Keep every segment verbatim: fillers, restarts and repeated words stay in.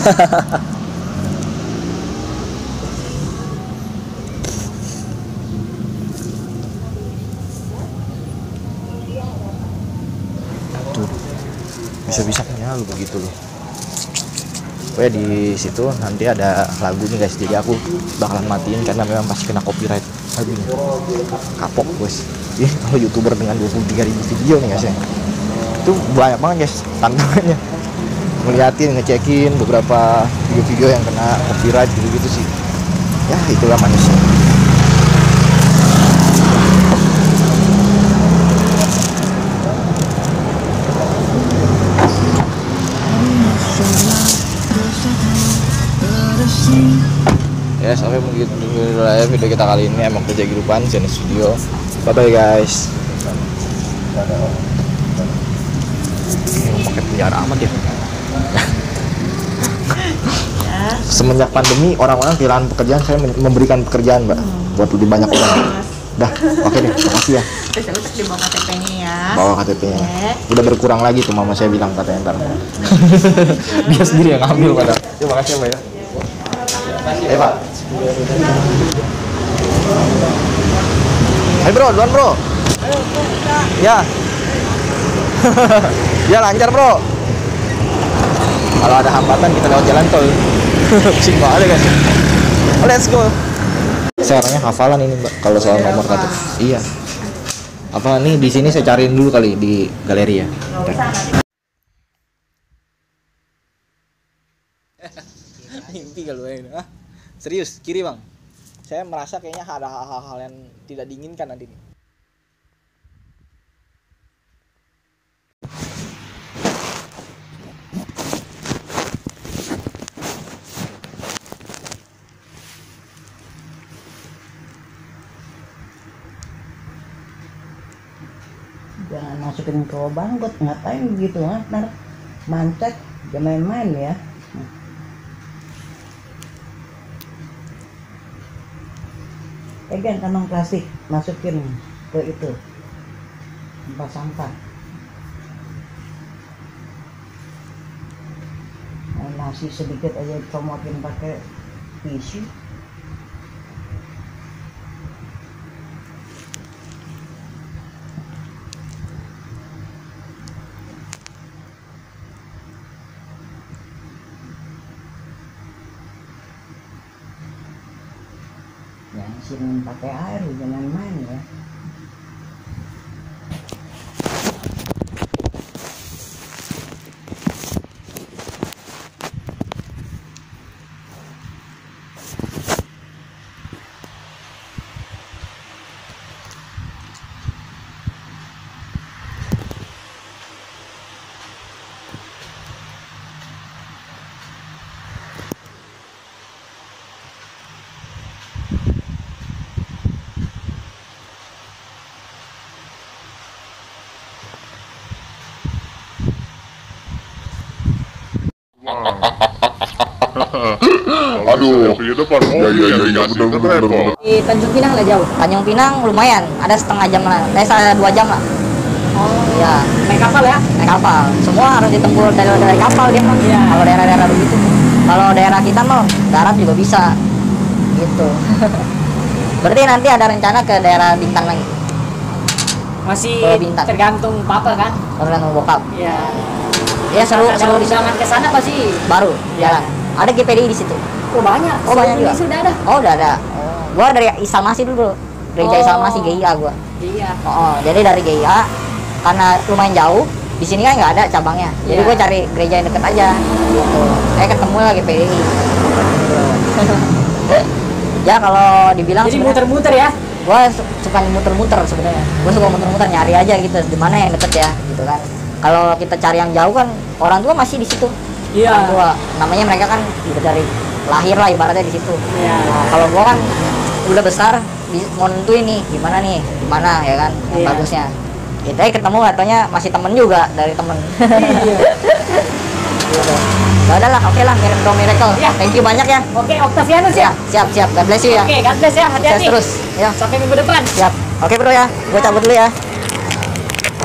Tuh, bisa-bisanya lu begitu loh. Pokoknya di situ nanti ada lagu nih guys, jadi aku bakalan matiin karena memang pasti kena copyright lagunya. Kapok guys. Ini kalau youtuber dengan dua puluh tiga ribu video nih guys ya, itu banyak banget guys tantangannya. Ngeliatin, ngecekin beberapa video-video yang kena copyright gitu-gitu sih. Ya itulah manusia. Ya sampai begitu dulu ya video kita kali ini. Emang kerja kehidupan jenis video. Bye bye guys. Ini pakai penjara amat ya. Semenjak pandemi orang-orang kehilangan pekerjaan, saya memberikan pekerjaan mbak buat lebih banyak orang. Dah, oke deh, makasih ya. Terus dibawa K T P-nya ya. Bawa K T P-nya. Udah berkurang lagi tuh mama saya bilang katanya ntar. Dia sendiri yang ngambil pada. Ya makasih ya mbak ya. Eh pak. Hai bro, duluan bro. Ya. Ya lancar bro. Kalau ada hambatan kita lewat jalan tol. Pusing banget guys. Let's go. Saya orangnya hafalan ini mbak kalau soal nomor K T P. Iya. Apa nih di sini saya cariin dulu kali di galeri ya. Mimpi kalau ini. Ah, serius, kiri bang. Saya merasa kayaknya ada hal-hal yang tidak diinginkan nanti nih. Jangan masukin ke lubang got, ngapain begitu ha? Ntar mancet, jangan main-main ya. Pegang kantong plastik, masukin ke itu tempat sampah. Nah, nasi sedikit aja comotin pakai tisu. Jangan siramin pakai air, jangan main ya. Aduh, depan. Oh iya iya iya, benar benar benar. Di Tanjung Pinang lah jauh. Tanjung Pinang lumayan, ada setengah jam lah. Saya dua jam lah. Oh iya. Naik kapal ya? Naik kapal. Semua harus ditempuh dari, dari kapal dia mah. Iya. Kalau daerah-daerah begitu. Kalau daerah kita mah darat juga bisa. Gitu. Berarti nanti ada rencana ke daerah Bintan lagi. Masih Ke Bintan. tergantung papa kan? Tergantung bokap. Iya. Ya seru Ada seru di sana. undangan ke sana pasti Baru ya. jalan. Ada G P D I di situ. Oh banyak. Oh banyak juga. Sudah ada. Oh udah ada. Gua dari Isalmasi dulu. Gereja Oh. Isalmasi G I A gua. Iya. Oh, oh, jadi dari G I A karena lumayan jauh di sini kan nggak ada cabangnya, jadi Iya. gue cari gereja yang deket aja gitu. Eh ketemu lagi P D I. Ya kalau dibilang Jadi sebenarnya muter-muter ya? gue su- suka muter-muter sebenarnya. Gue suka muter-muter nyari aja gitu di mana yang deket ya gitu kan. Kalau kita cari yang jauh kan orang tua masih di situ. Iya. Orang tua namanya mereka kan udah dari lahir lah ibaratnya di situ. Iya. Nah, kalau gue kan udah besar di- mau nentuin nih gimana nih gimana ya kan yang Iya. bagusnya. Kita ketemu katanya masih temen juga dari temen. Iya. Gitu. Ya udahlah, oke lah, mirip dong miracle. Ya. Thank you banyak ya. Oke, Octavianus Ya, ya? siap siap. God bless you ya. Oke, God bless ya, Sukses hati-hati. terus. Ya, Sampai minggu depan. siap. Oke bro ya, gue cabut dulu ya.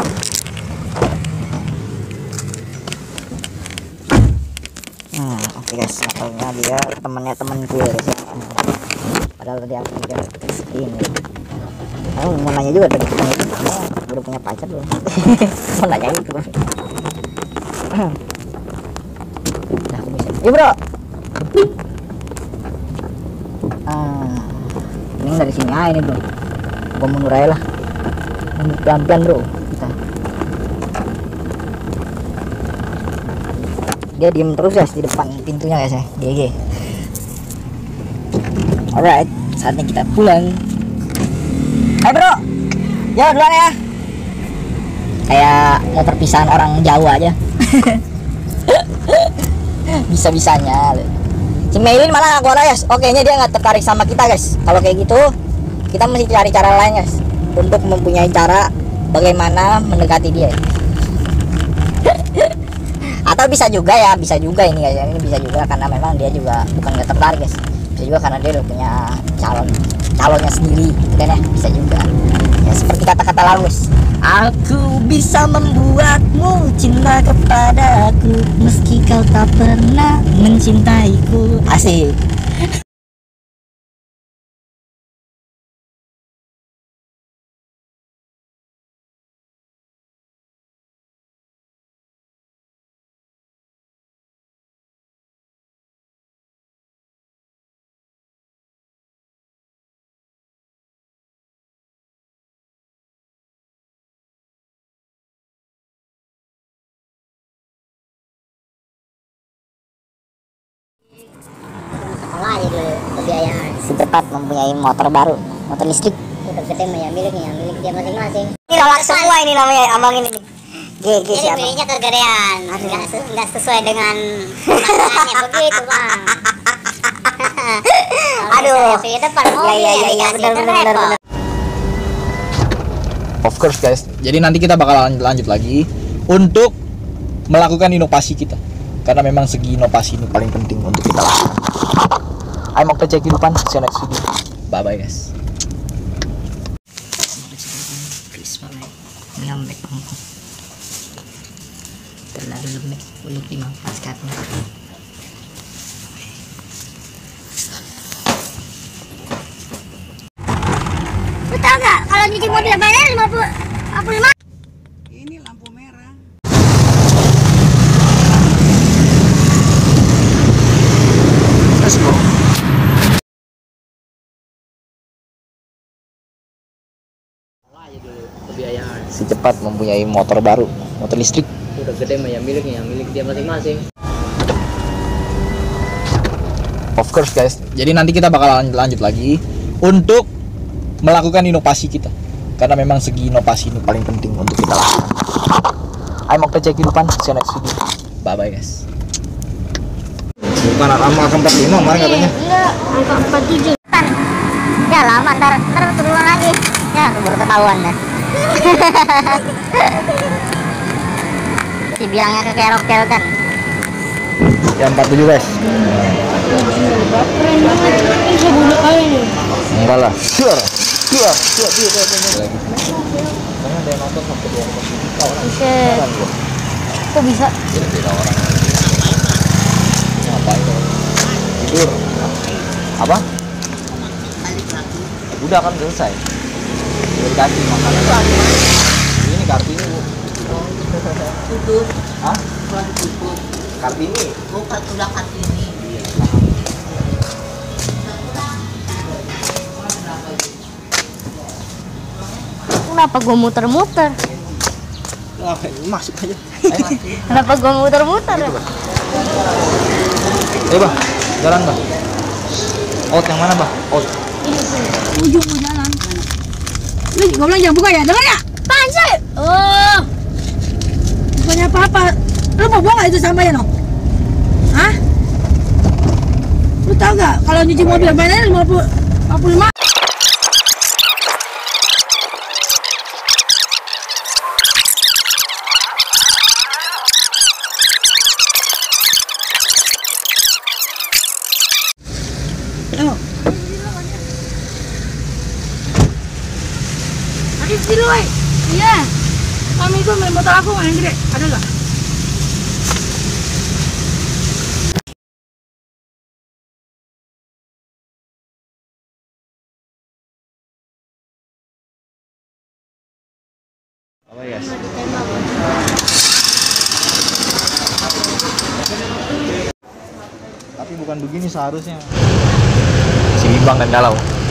Hmm, oke. ya guys, motornya dia temennya temenku ya guys ya. Padahal tadi aku pikir ini. Aku mau nanya juga tadi kita itu udah punya pacar belum? Mau nanya itu. Nah, aku bisa. Ya bro. Ah, ini dari sini aja ini bro. Gua mundur aja lah. Mundur pelan-pelan bro. Kita. Dia diem terus guys di depan pintunya guys ya. G G. Alright, saatnya kita pulang. Hai bro, ya duluan ya. Kayak mau perpisahan orang Jawa aja. Bisa-bisanya. Si Mailin malah ngaku ada guys. Oke, nya dia nggak tertarik sama kita guys. Kalau kayak gitu, kita mesti cari cara lain guys untuk mempunyai cara bagaimana mendekati dia. Atau bisa juga ya, bisa juga ini guys. Ini bisa juga karena memang dia juga bukan nggak tertarik guys. Bisa juga karena dia udah punya calon calonnya sendiri kan ya, bisa juga ya seperti kata-kata lalu guys. Aku bisa membuatmu cinta kepadaku meski kau tak pernah mencintaiku. Asik. Sekolah aja dulu kebiayaan. Secepat mempunyai motor baru, motor listrik. Udah gede mah ya miliknya, milik dia masing-masing. Ini nolak semua ini namanya abang ini nih. G G Jadi siapa? miliknya kegedean, nggak se- nggak sesuai dengan kemasangannya begitu bang. Aduh. Di depan Ya mobil ya yang ya ya dikasih benar kan benar benar. repot. Of course guys. Jadi nanti kita bakal lanjut lagi untuk melakukan inovasi kita. Karena memang segi inovasi ini paling penting untuk kita lakukan. Ayo mau cek kehidupan. See you next video. Bye bye guys. Lembek banget. Terlalu lembek, belum dimangkas katanya. Lu tau nggak kalau nyuci mobil bayar lima puluh lima? Ini lampu merah. Let's go. Si cepat mempunyai motor baru, motor listrik. Udah gede mah ya miliknya, milik dia masing-masing. Of course guys. Jadi nanti kita bakal lanjut lagi untuk melakukan inovasi kita. Karena memang segi inovasi ini paling penting untuk kita lakukan. Ayo mau cek kehidupan. See you next video. Bye bye guys. Bukan lama akan empat puluh lima kemarin katanya. Enggak, angka empat puluh tujuh. Ya lama, ntar ntar turunan lagi. Ya baru ketahuan dah. Si bilangnya kekerok-kerok kan. Ya empat puluh tujuh guys. Keren banget. Ini sebelum kali nih. Enggak lah. Siar. Siar. Siar. Siar. Siar. Karena ada yang nonton sampai dua puluh juta orang. Buset. Kok bisa? Beda-beda orang. Ngapain tuh? Tidur. Apa? Udah kan selesai. Udah dikasih makanan. Ini Kartini bu. Tutup. Hah? Setelah ditutup. Kartini. Bukan sudah Kartini. Kenapa gua muter-muter? Wah, masuk aja. Kenapa gua muter-muter? Eh bang, jalan bang. Out yang mana bang? Out. Ujung mau jalan. Lu gua bilang jangan buka ya, dengar ya? Apaan sih? Oh. Bukannya apa-apa. Lu mau buang gak itu sampahnya no? Hah? Lu tau gak kalau nyuci mobil bayarnya lima puluh lima puluh lima? Tuh. Lagi dulu, woy. Iya. Kami itu main motor aku main gede. Ada nggak? Apa guys? Tapi bukan begini seharusnya. Seimbang dan galau.